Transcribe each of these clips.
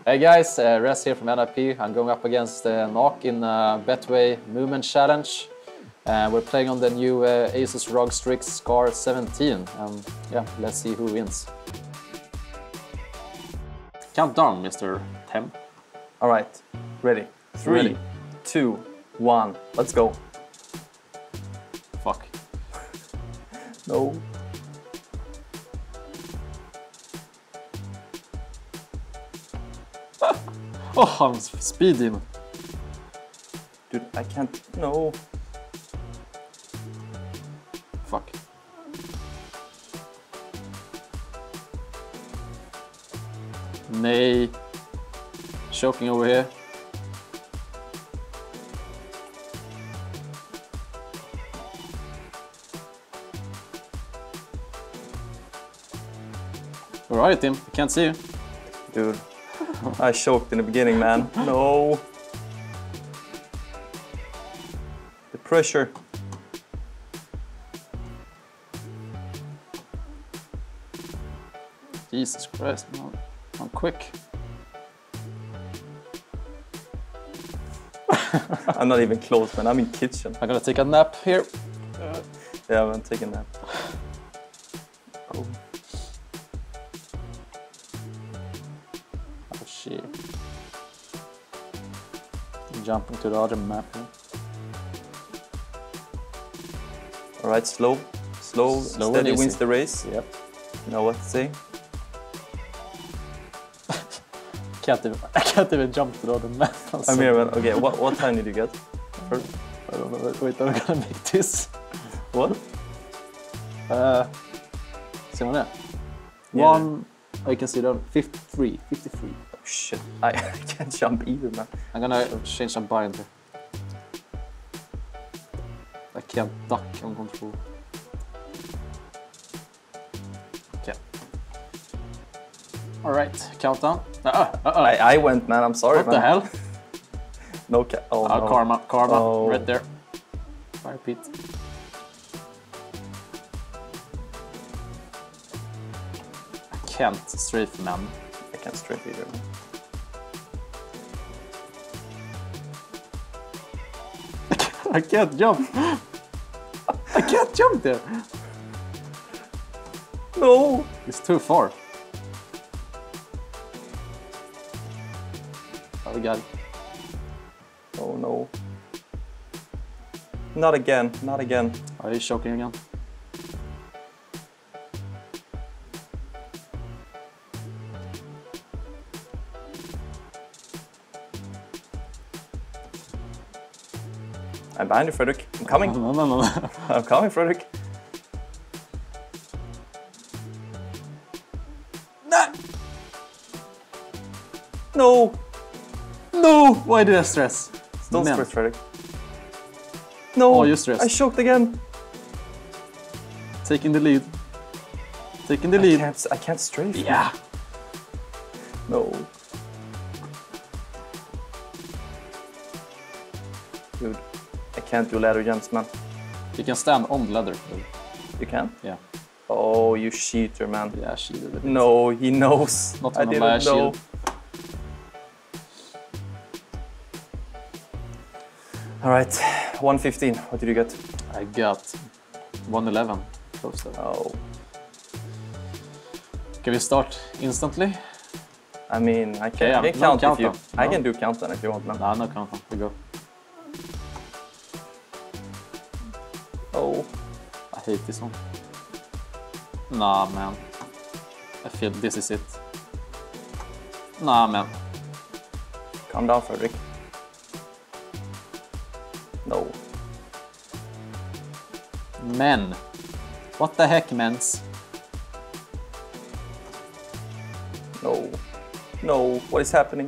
Hey guys, Rez here from NIP. I'm going up against Nok in Betway Movement Challenge. We're playing on the new Asus ROG Strix Scar 17. Yeah, let's see who wins. Count down, Mr. Tem. All right, ready. 3, 2, 1, let's go. Fuck. No. Oh, I'm speeding. Dude, I can't. No. Fuck. Nay. Choking over here. Where are you, Tim? I can't see you. Dude, I choked in the beginning, man. No. The pressure. Jesus Christ, man. I'm quick. I'm not even close, man. I'm in kitchen. I'm gonna take a nap here. Yeah, I'm taking that. Oh. Oh shit. I'm jumping to the other map here. Alright, slow, steady wins the race. Yep. You know what to say? I can't even jump to the other map. I'm here, man. Okay, what time did you get? I don't know. Wait, I'm gonna make this. What? See on there? Yeah. I can see that 53. Oh shit, I can't jump either, man. I'm gonna change some bind here. I can't duck on control. Okay. Alright, countdown. I went, man. I'm sorry, What man. the hell? No, oh, no. Karma, Oh. right there. Fire pit. I can't strafe, man. I can't strafe either, man. I can't jump. I can't jump there. No! It's too far. Oh, we got it. Oh no. Not again, not again. Are you choking again? I'm behind you, Frederick. I'm coming. No. I'm coming, Frederick. No! No! Why did I stress? Don't Man. stress, Frederick. No! Oh, you stressed. I choked again. Taking the lead. Taking the lead. I can't strafe. Yeah. No. Dude, I can't do ladder jumps, man. You can stand on the ladder. You can? Yeah. Oh, you cheater, man. Yeah, she did it. No, he knows. Not I on a buy a didn't know. shield. All right, 115. What did you get? I got 111. Close there. Oh, Can we start instantly? I mean, I can, Yeah, I can no count if you. countdown. I No. can do countdown if you want, man. Nah, no countdown. We go. Oh, I hate this one. Nah, man. I feel this is it. Nah, man. calm down, Frederick. No. Men. What the heck, mens? No. No. What is happening?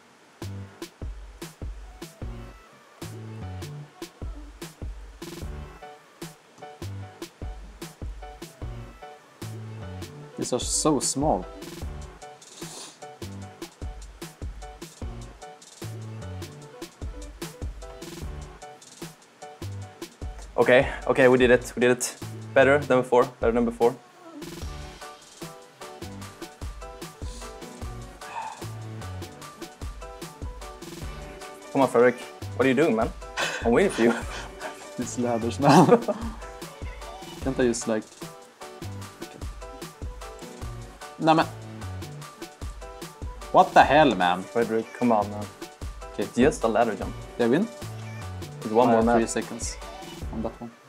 These are so small. Okay, we did it. We did it. Better than before. Better than before. Come on, Fredrik. What are you doing, man? I'm waiting for you. These ladders, man. Can't I just like... Okay. Nah, man. What the hell, man? Fredrik, come on, man. Okay. Just a ladder jump. Did I win? With one more 3 man. seconds on that one.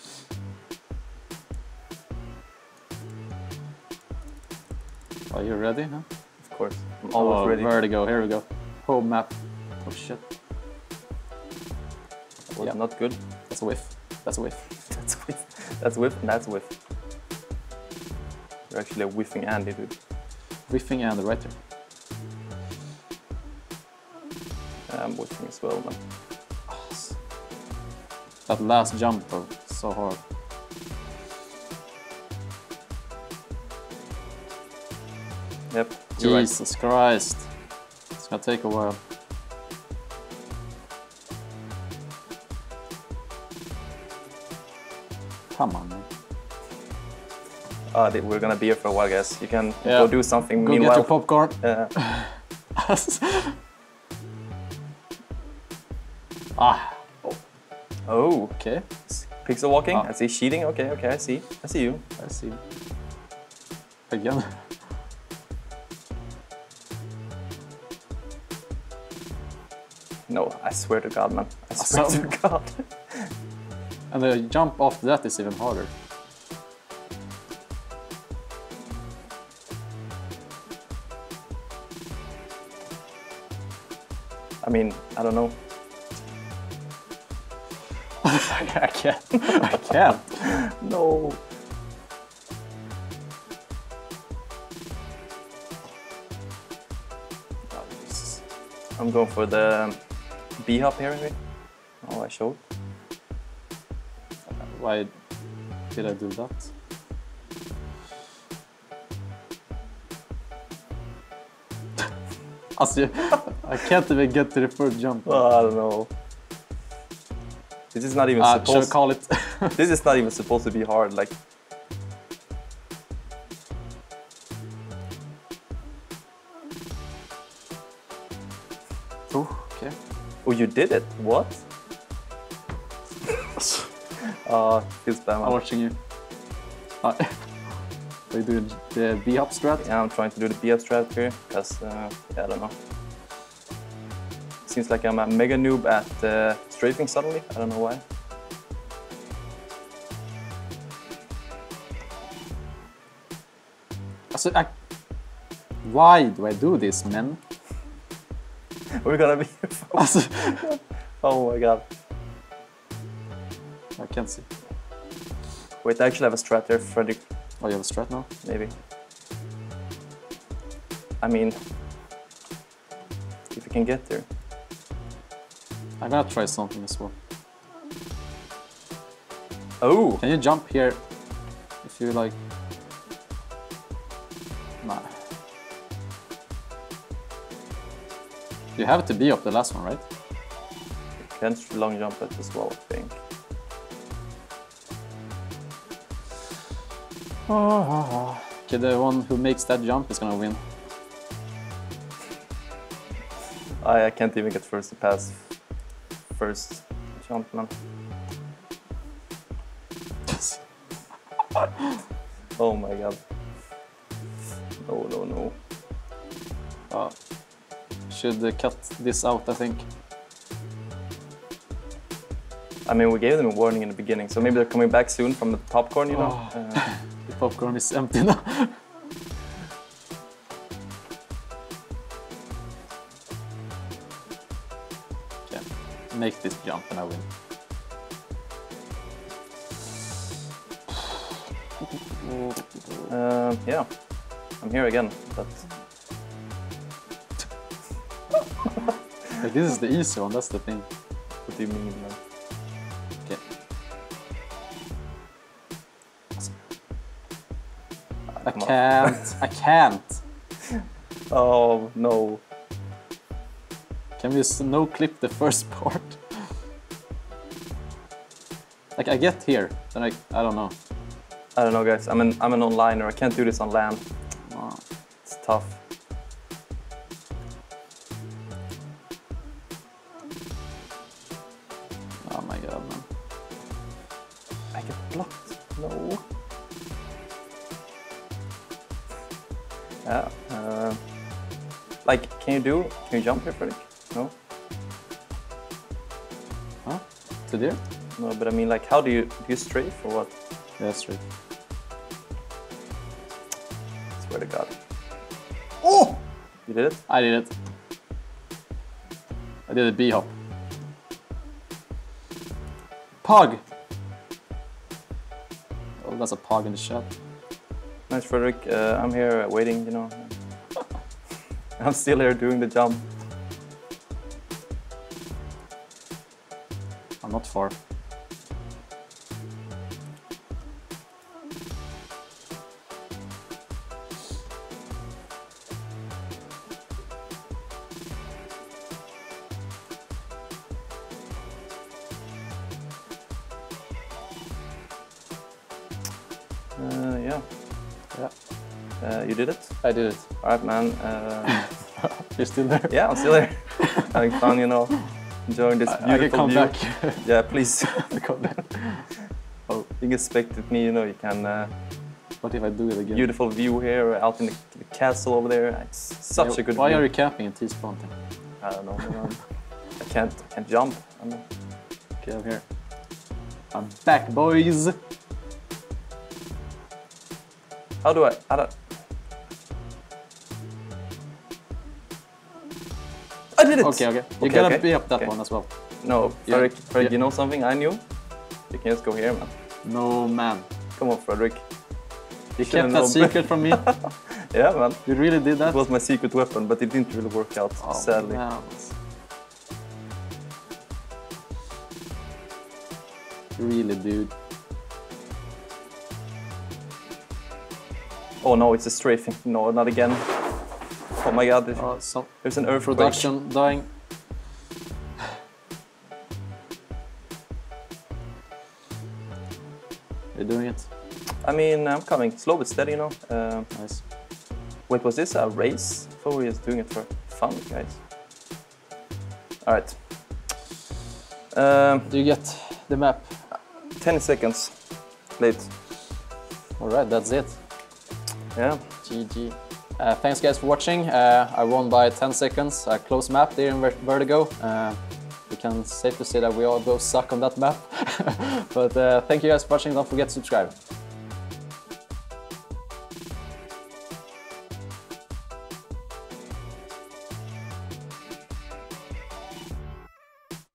Are you ready? Huh? Of course. I'm always ready. Vertigo, here we go. Home map. Oh shit. Was Yeah. not good. That's a whiff. That's a whiff. That's whiff. That's whiff and that's whiff. You're actually a whiffing Andy, dude. Whiffing and the writer. I'm whiffing as well, man. That last jump though, so hard. Yep. You're right. Jesus Christ. It's gonna take a while. Come on, man. We're gonna be here for a while, guys. You can Yeah. go do something Go meanwhile. get your popcorn. Ah, Oh, okay. pixel walking. Ah. I see cheating. Okay, okay, I see. I see you. I see. Again. No, I swear to God, man. I swear So- to God. And the jump after that is even harder. I mean, I don't know. I can't. I can't. No. Oh, Jesus. I'm going for the B-hop here, maybe. Oh, I showed. Why did I do that? Alltså, I can't even get to the first jump. Oh, I don't know. This is not even Should I supposed. call it? This is not even supposed to be hard. Like, Oh, okay. oh, you did it. What? Feels bad, I'm man. watching you. Are you doing the B-hop strat? Yeah, I'm trying to do the B-hop strat here, because, yeah, I don't know. Seems like I'm a mega noob at strafing suddenly. I don't know why. Also, why do I do this, man? We're gonna be here for... Also, Oh my God. I can't see. Wait, I actually have a strat there, Fredrik. Oh, you have a strat now? Maybe. I mean, if you can get there. I'm gonna try something as well. Oh! Can you jump here if you like? Nah. You have to be up the last one, right? You can long jump it as well, I think. Okay, the one who makes that jump is gonna win. I can't even get first to pass first jump, man. Oh my God. No, no, no. Should cut this out, I think. I mean, we gave them a warning in the beginning, so maybe they're coming back soon from the popcorn, you know? The popcorn is empty now. Okay, make this jump and I win. Yeah, I'm here again, but Like, this is the easy one, that's the thing. what do you mean, man? Okay. I Come on. can't. I can't. Oh, no. Can we just no clip the first part? Like, I get here, then I don't know. I don't know, guys. I'm an onliner. I can't do this on LAN. Oh. It's tough. blocked. No. Yeah. Like, can you jump here, Fredrik? No? Huh? To there? No, but I mean, like, how do you strafe or what? Yeah, straight. Swear to God. Oh! You did it? I did it. I did a B-hop. Pog! Oh, that's a pog in the chat. Nice, Fredrik. I'm here waiting, you know. I'm still here doing the jump. I'm not far. Yeah. Yeah. You did it? I did it. All right, man. You're still there? Yeah, I'm still there. Having fun, you know. Enjoying this beautiful I can come view. back. Yeah, please. Come back. Oh, you can spectate me, you know. You can. What if I do it again? Beautiful view here, out in the castle over there. It's such a good Why view. are you camping in T-spawn? I don't know. I can't jump. I know. Okay, I'm here. I'm back, boys. How do I? I did it! Okay. You Okay, gotta okay. be up that Okay. one as well. No, Yeah. Fredrik, you know something I knew? You can just go here, man. No, man. Come on, Fredrik. You Should've kept that known. secret from me. Yeah, man. You really did that? It was my secret weapon, but it didn't really work out, Oh, sadly. man. Really, dude. Oh no, it's a strafing. No, not again. Oh my god, Some there's an earthquake. production dying. You're doing it. I mean, I'm coming slow but steady, you know. Nice. Wait, was this a race? I thought we were just doing it for fun, guys. Alright. Do you get the map? 10 seconds late. Alright, that's it. Yeah. GG. Thanks guys for watching. I won by 10 seconds. Close map there in Vertigo. We can safely say that we all both suck on that map. But thank you guys for watching. Don't forget to subscribe.